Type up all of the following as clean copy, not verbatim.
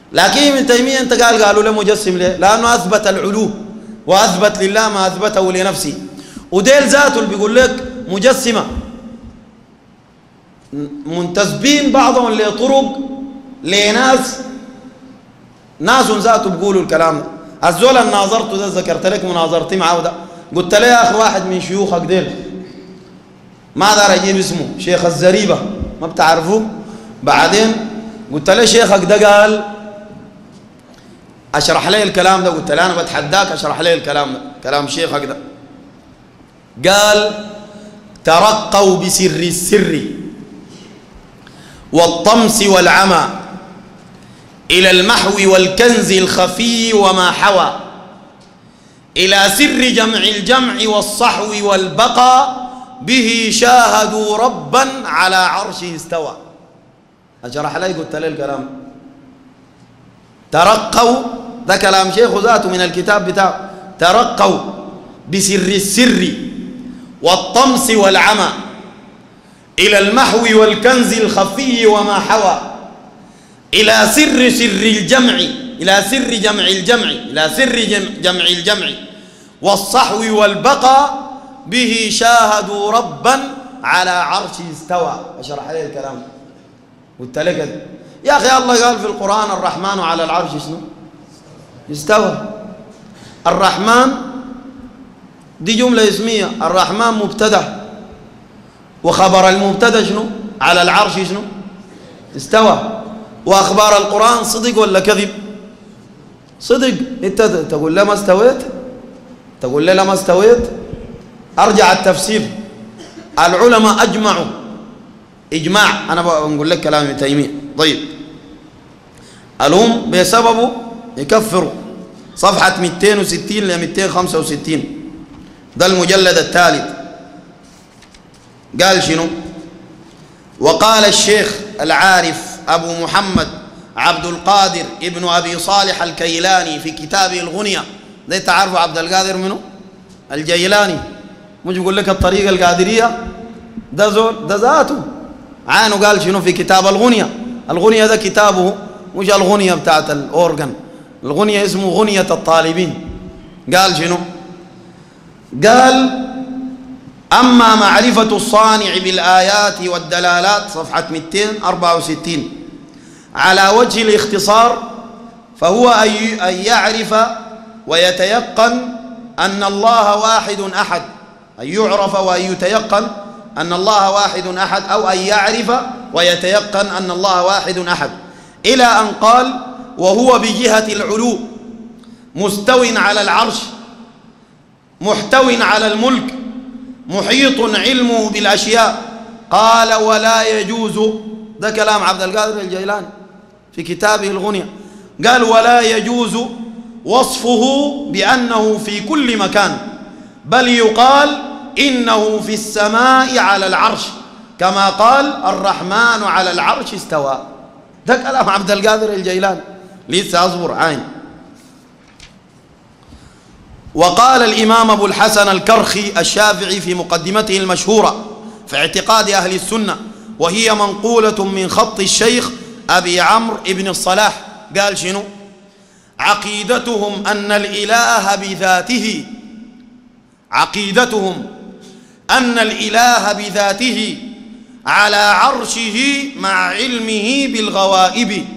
لكن ابن تيمية انت قالوا له مجسم ليه؟ لأنه أثبت العلو وأثبت لله ما أثبته لنفسه. وديل ذاته اللي بيقول لك مجسمة منتسبين بعضهم لطرق لناس ذاته بيقولوا الكلام ده. الزول اللي ناظرته ده ذكرت لك مناظرتي معه ده، قلت له يا أخي واحد من شيوخك ديل ما دار أجيب اسمه شيخ الزريبة ما بتعرفوه، بعدين قلت له شيخك ده قال اشرح لي الكلام ده، قلت له انا بتحداك اشرح لي الكلام ده، كلام شيخك ده. قال ترقوا بسر السر والطمس والعمى الى المحو والكنز الخفي وما حوى، الى سر جمع الجمع والصحو والبقاء به شاهدوا ربا على عرشه استوى. اشرح لي قلت له الكلام ترقوا، ده كلام شيخ ذاته من الكتاب بتاعه، ترقوا بسر السر والطمس والعمى إلى المحو والكنز الخفي وما حوى، إلى سر الجمع، إلى سر جمع الجمع، إلى سر جمع الجمع والصحو والبقاء به شاهدوا ربا على عرشه استوى. أشرح عليه الكلام قلت لك يا أخي الله قال في القرآن الرحمن على العرش شنو؟ استوى. الرحمن دي جملة اسمية، الرحمن مبتدأ وخبر المبتدأ شنو؟ على العرش شنو؟ استوى. وأخبار القرآن صدق ولا كذب؟ صدق. أنت تقول لي ما استويت؟ تقول لي لا ما استويت؟ أرجع التفسير، العلماء أجمعوا إجماع، أنا بقول لك كلام ابن تيمية. طيب الهم بسببه يكفروا، صفحة 260 ل 265 ده المجلد الثالث. قال شنو؟ وقال الشيخ العارف أبو محمد عبد القادر ابن أبي صالح الكيلاني في كتابه الغنية، ده تعرفوا عبد القادر منه؟ الجيلاني، مش بقول لك الطريقة القادرية، ده زول ده ذاته عانه. قال شنو في كتاب الغنية؟ الغنية ده كتابه مش الغنية بتاعت الأورغن، الغنية اسمه غنية الطالبين. قال شنو؟ قال أما معرفة الصانع بالآيات والدلالات، صفحة 264، على وجه الاختصار فهو أن يعرف ويتيقن أن الله واحد أحد، أن يعرف وأن يتيقن أن الله واحد أحد، أو أن يعرف ويتيقن أن الله واحد أحد، إلى أن قال وهو بجهة العلو مستو على العرش محتو على الملك محيط علمه بالأشياء. قال ولا يجوز، ده كلام عبد القادر الجيلاني في كتابه الغنية، قال ولا يجوز وصفه بأنه في كل مكان، بل يقال إنه في السماء على العرش كما قال الرحمن على العرش استوى. ده كلام عبد القادر الجيلاني، لسه أصبر عين. وقال الإمام أبو الحسن الكرخي الشافعي في مقدمته المشهورة في اعتقاد أهل السنة، وهي منقولة من خط الشيخ أبي عمرو ابن الصلاح، قال شنو؟ عقيدتهم أن الإله بذاته، عقيدتهم أن الإله بذاته على عرشه مع علمه بالغوائب،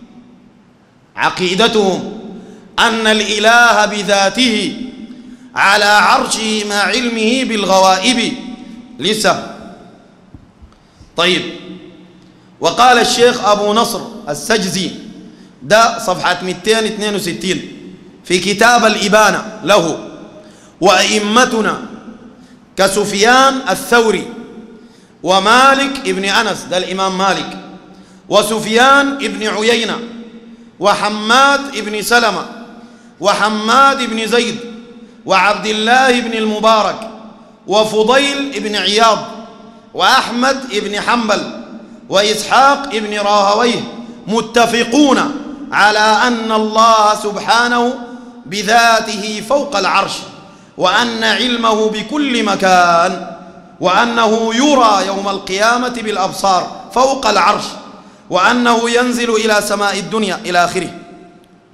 عقيدتهم أن الإله بذاته على عرشه مع علمه بالغوائب. لسه طيب. وقال الشيخ أبو نصر السجزي، ده صفحة 262 في كتاب الإبانة له، وأئمتنا كسفيان الثوري ومالك ابن أنس، ده الإمام مالك، وسفيان ابن عيينة وحماد ابن سلمة وحماد ابن زيد وعبد الله ابن المبارك وفضيل ابن عياض وأحمد ابن حنبل وإسحاق ابن راهويه متفقون على أن الله سبحانه بذاته فوق العرش، وأن علمه بكل مكان، وأنه يرى يوم القيامة بالأبصار فوق العرش، وأنه ينزل إلى سماء الدنيا إلى آخره.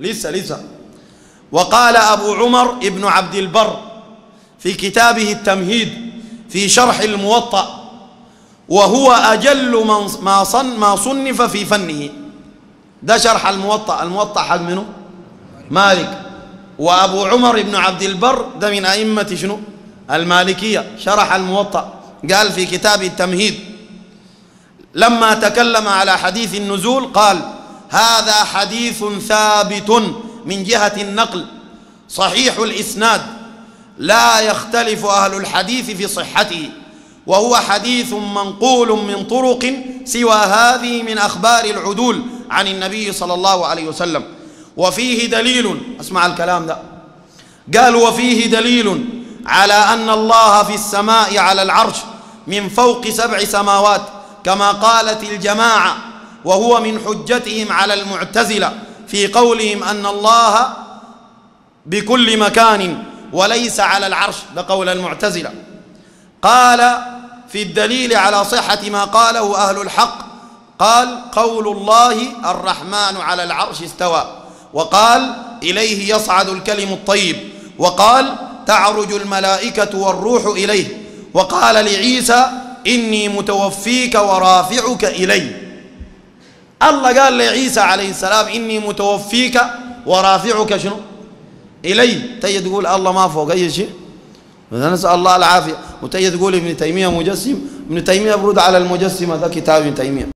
لسه. وقال أبو عمر ابن عبد البر في كتابه التمهيد في شرح الموطأ، وهو أجل ما صنف في فنه. ده شرح الموطأ. الموطأ حق منه مالك، وأبو عمر ابن عبد البر ده من أئمة شنو؟ المالكية. شرح الموطأ قال في كتاب التمهيد لما تكلم على حديث النزول قال: هذا حديث ثابت من جهة النقل صحيح الإسناد، لا يختلف أهل الحديث في صحته، وهو حديث منقول من طرق سوى هذه من أخبار العدول عن النبي صلى الله عليه وسلم. وفيه دليل، اسمع الكلام ده، قال: وفيه دليل على أن الله في السماء على العرش من فوق 7 سماوات كما قالت الجماعة، وهو من حجتهم على المعتزلة في قولهم أن الله بكل مكان وليس على العرش، ده قول المعتزلة. قال في الدليل على صحة ما قاله أهل الحق، قال: قول الله الرحمن على العرش استوى، وقال: إليه يصعد الكلم الطيب، وقال: تعرج الملائكة والروح إليه، وقال لعيسى: إني متوفيك ورافعك إلي. الله قال لعيسى عليه السلام: إني متوفيك ورافعك شنو؟ إلي. تيجي تقول الله ما فوق أي شيء، نسأل الله العافية. وتيجي تقول ابن تيمية مجسم. ابن تيمية برد على المجسمة، ده كتاب ابن تيمية.